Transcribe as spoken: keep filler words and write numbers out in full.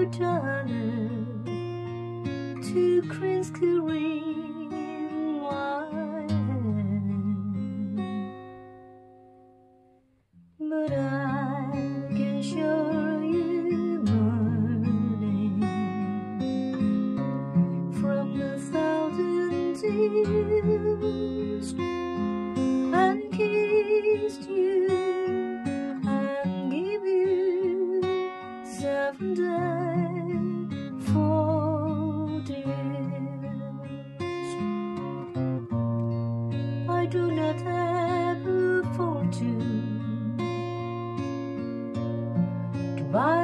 darling, two crayons carrying wine. But I can show you morning from the thousand dews, and kissed you and give you seven days for dears. I do not have a fortune to buy